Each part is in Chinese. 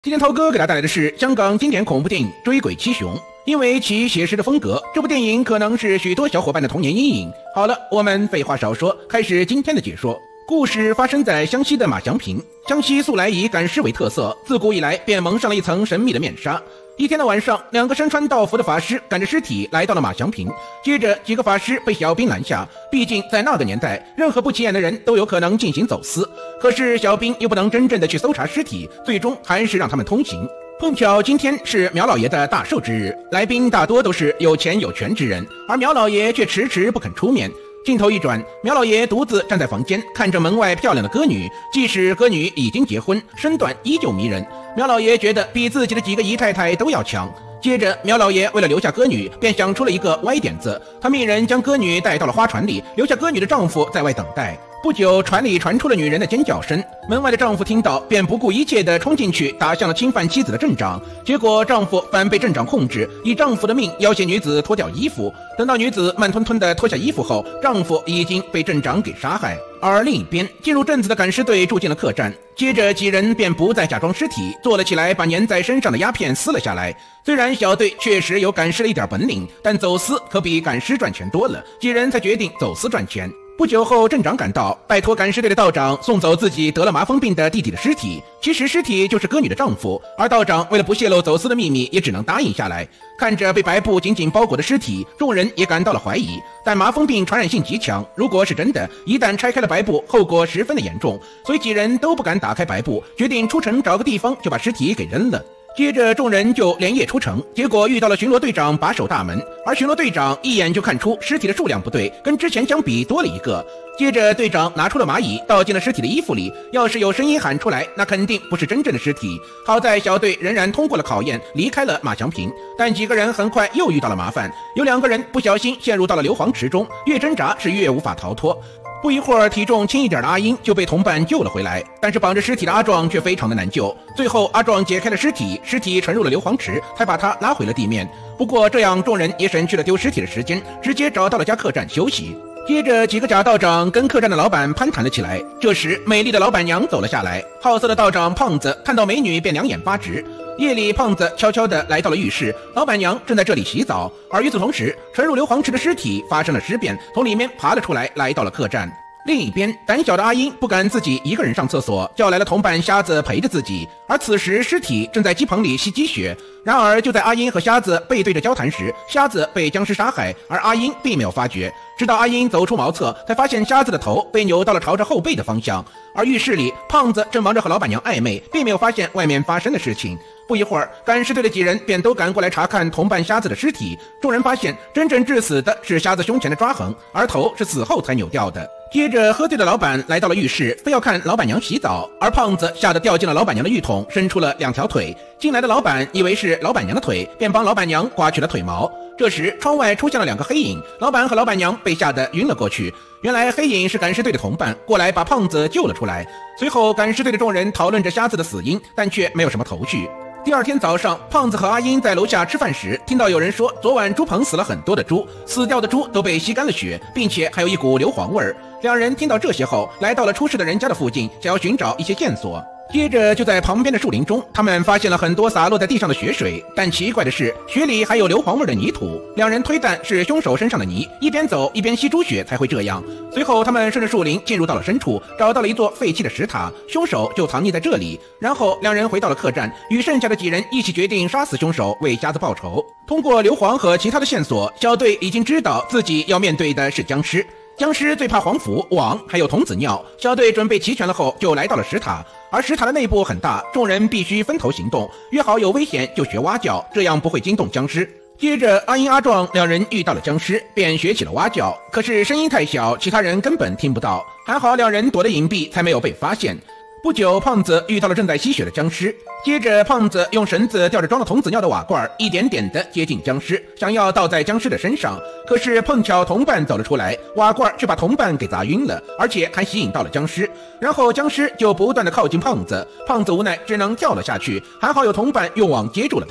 今天涛哥给大家带来的是香港经典恐怖电影《追鬼七雄》，因为其写实的风格，这部电影可能是许多小伙伴的童年阴影。好了，我们废话少说，开始今天的解说。故事发生在湘西的马祥坪。湘西素来以赶尸为特色，自古以来便蒙上了一层神秘的面纱。一天的晚上，两个身穿道服的法师赶着尸体来到了马祥坪，接着几个法师被小兵拦下。毕竟在那个年代，任何不起眼的人都有可能进行走私，可是小兵又不能真正的去搜查尸体，最终还是让他们通行。碰巧今天是苗老爷的大寿之日，来宾大多都是有钱有权之人，而苗老爷却迟迟不肯出面。镜头一转，苗老爷独自站在房间，看着门外漂亮的歌女，即使歌女已经结婚，身段依旧迷人，苗老爷觉得比自己的几个姨太太都要强。接着苗老爷为了留下歌女，便想出了一个歪点子，他命人将歌女带到了花船里，留下歌女的丈夫在外等待。不久，船里传出了女人的尖叫声，门外的丈夫听到，便不顾一切地冲进去，打向了侵犯妻子的镇长。结果丈夫反被镇长控制，以丈夫的命要挟女子脱掉衣服。等到女子慢吞吞地脱下衣服后，丈夫已经被镇长给杀害。而另一边，进入镇子的赶尸队住进了客栈，接着几人便不再假装尸体，坐了起来，把粘在身上的鸦片撕了下来。虽然小队确实有赶尸的一点本领，但走私可比赶尸赚钱多了，几人才决定走私赚钱。不久后，镇长赶到，拜托赶尸队的道长送走自己得了麻风病的弟弟的尸体。其实尸体就是歌女的丈夫，而道长为了不泄露走私的秘密，也只能答应下来。看着被白布紧紧包裹的尸体，众人也感到了怀疑。但麻风病传染性极强，如果是真的，一旦拆开了白布，后果十分的严重，所以几人都不敢打开白布，决定出城找个地方就把尸体给扔了。接着众人就连夜出城，结果遇到了巡逻队长把守大门，而巡逻队长一眼就看出尸体的数量不对，跟之前相比多了一个。接着队长拿出了蚂蚁，倒进了尸体的衣服里，要是有声音喊出来，那肯定不是真正的尸体。好在小队仍然通过了考验，离开了马祥坪，但几个人很快又遇到了麻烦，有2个人不小心陷入到了硫磺池中，越挣扎是越无法逃脱。不一会儿，体重轻一点的阿英就被同伴救了回来，但是绑着尸体的阿壮却非常的难救。最后阿壮解开了尸体，尸体沉入了硫磺池，才把他拉回了地面。不过这样众人也省去了丢尸体的时间，直接找到了家客栈休息。接着几个假道长跟客栈的老板攀谈了起来，这时美丽的老板娘走了下来，好色的道长胖子看到美女便两眼发直。夜里胖子悄悄地来到了浴室，老板娘正在这里洗澡，而与此同时沉入硫磺池的尸体发生了尸变，从里面爬了出来，来到了客栈。另一边，胆小的阿英不敢自己一个人上厕所，叫来了同伴瞎子陪着自己。而此时尸体正在鸡棚里吸鸡血，然而就在阿英和瞎子背对着交谈时，瞎子被僵尸杀害，而阿英并没有发觉。直到阿英走出茅厕，才发现瞎子的头被扭到了朝着后背的方向。而浴室里，胖子正忙着和老板娘暧昧，并没有发现外面发生的事情。不一会儿，赶尸队的几人便都赶过来查看同伴瞎子的尸体。众人发现，真正致死的是瞎子胸前的抓痕，而头是死后才扭掉的。接着，喝醉的老板来到了浴室，非要看老板娘洗澡，而胖子吓得掉进了老板娘的浴桶，伸出了2条腿。进来的老板以为是老板娘的腿，便帮老板娘刮去了腿毛。这时，窗外出现了2个黑影，老板和老板娘被吓得晕了过去。原来黑影是赶尸队的同伴，过来把胖子救了出来。随后，赶尸队的众人讨论着瞎子的死因，但却没有什么头绪。第二天早上，胖子和阿英在楼下吃饭时，听到有人说昨晚猪棚死了很多的猪，死掉的猪都被吸干了血，并且还有一股硫磺味儿。2人听到这些后，来到了出事的人家的附近，想要寻找一些线索。接着就在旁边的树林中，他们发现了很多洒落在地上的血水，但奇怪的是，血里还有硫磺味的泥土。2人推断是凶手身上的泥，一边走一边吸猪血才会这样。随后他们顺着树林进入到了深处，找到了一座废弃的石塔，凶手就藏匿在这里。然后2人回到了客栈，与剩下的几人一起决定杀死凶手，为瞎子报仇。通过硫磺和其他的线索，小队已经知道自己要面对的是僵尸。僵尸最怕黄符、网还有童子尿，小队准备齐全了后，就来到了石塔。而石塔的内部很大，众人必须分头行动，约好有危险就学蛙叫，这样不会惊动僵尸。接着阿英、阿壮2人遇到了僵尸，便学起了蛙叫，可是声音太小，其他人根本听不到。还好2人躲得隐蔽，才没有被发现。不久，胖子遇到了正在吸血的僵尸，接着胖子用绳子吊着装了童子尿的瓦罐，一点点地接近僵尸，想要倒在僵尸的身上。可是碰巧同伴走了出来，瓦罐却把同伴给砸晕了，而且还吸引到了僵尸。然后僵尸就不断地靠近胖子，胖子无奈只能跳了下去，还好有同伴用网接住了他。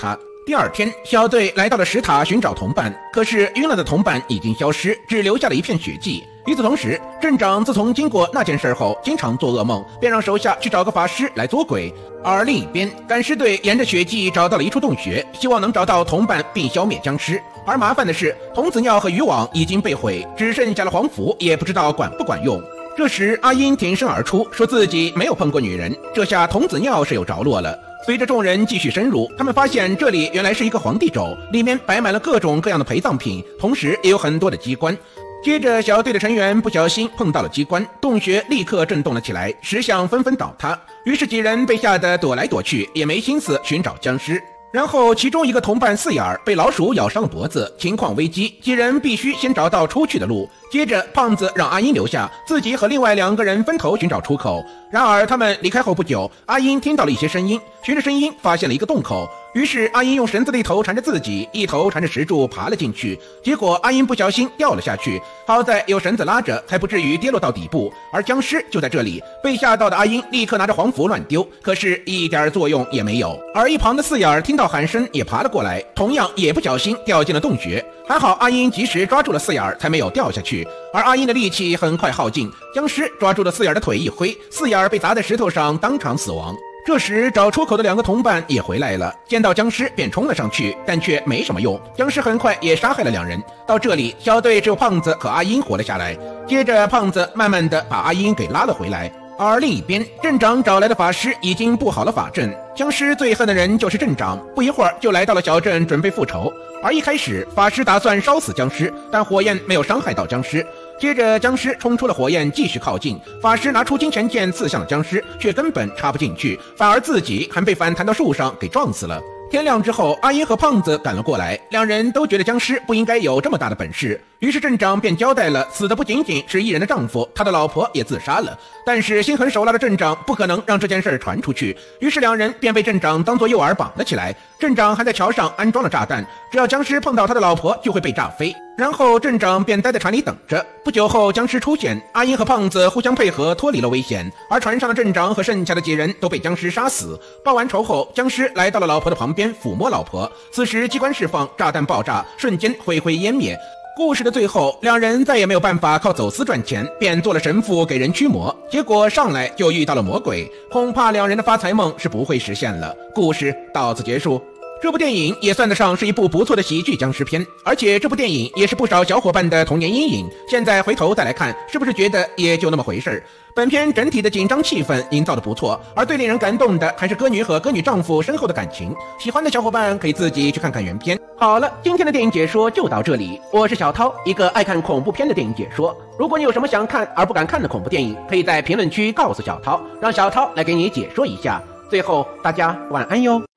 第二天，小队来到了石塔寻找同伴，可是晕了的同伴已经消失，只留下了一片血迹。与此同时，镇长自从经过那件事后，经常做噩梦，便让手下去找个法师来捉鬼。而另一边，赶尸队沿着血迹找到了一处洞穴，希望能找到同伴并消灭僵尸。而麻烦的是，童子尿和渔网已经被毁，只剩下了黄符，也不知道管不管用。这时，阿英挺身而出，说自己没有碰过女人，这下童子尿是有着落了。随着众人继续深入，他们发现这里原来是一个皇帝冢，里面摆满了各种各样的陪葬品，同时也有很多的机关。接着，小队的成员不小心碰到了机关，洞穴立刻震动了起来，石像纷纷倒塌。于是几人被吓得躲来躲去，也没心思寻找僵尸。然后，其中一个同伴四眼被老鼠咬伤了脖子，情况危机，几人必须先找到出去的路。接着，胖子让阿英留下，自己和另外2个人分头寻找出口。然而，他们离开后不久，阿英听到了一些声音，循着声音发现了一个洞口。于是，阿英用绳子的一头缠着自己，一头缠着石柱爬了进去。结果，阿英不小心掉了下去，好在有绳子拉着，才不至于跌落到底部。而僵尸就在这里，被吓到的阿英立刻拿着黄符乱丢，可是一点作用也没有。而一旁的四眼听到喊声也爬了过来，同样也不小心掉进了洞穴。还好阿英及时抓住了四眼，才没有掉下去。而阿英的力气很快耗尽，僵尸抓住了四眼的腿一挥，四眼被砸在石头上，当场死亡。这时找出口的2个同伴也回来了，见到僵尸便冲了上去，但却没什么用，僵尸很快也杀害了2人。到这里，小队只有胖子和阿英活了下来。接着胖子慢慢的把阿英给拉了回来。而另一边，镇长找来的法师已经布好了法阵，僵尸最恨的人就是镇长，不一会儿就来到了小镇准备复仇。而一开始，法师打算烧死僵尸，但火焰没有伤害到僵尸。接着，僵尸冲出了火焰，继续靠近。法师拿出金钱剑刺向了僵尸，却根本插不进去，反而自己还被反弹到树上给撞死了。天亮之后，阿英和胖子赶了过来，2人都觉得僵尸不应该有这么大的本事，于是镇长便交代了，死的不仅仅是一人的丈夫，他的老婆也自杀了。但是心狠手辣的镇长不可能让这件事传出去，于是2人便被镇长当作诱饵绑了起来。镇长还在桥上安装了炸弹，只要僵尸碰到他的老婆就会被炸飞。然后镇长便待在船里等着。不久后，僵尸出现，阿英和胖子互相配合，脱离了危险。而船上的镇长和剩下的几人都被僵尸杀死。报完仇后，僵尸来到了老婆的旁边，抚摸老婆。此时机关释放，炸弹爆炸，瞬间灰灰烟灭。故事的最后，2人再也没有办法靠走私赚钱，便做了神父给人驱魔，结果上来就遇到了魔鬼，恐怕2人的发财梦是不会实现了。故事到此结束。这部电影也算得上是一部不错的喜剧僵尸片，而且这部电影也是不少小伙伴的童年阴影。现在回头再来看，是不是觉得也就那么回事儿？本片整体的紧张气氛营造得不错，而最令人感动的还是歌女和歌女丈夫深厚的感情。喜欢的小伙伴可以自己去看看原片。好了，今天的电影解说就到这里，我是小涛，一个爱看恐怖片的电影解说。如果你有什么想看而不敢看的恐怖电影，可以在评论区告诉小涛，让小涛来给你解说一下。最后，大家晚安哟。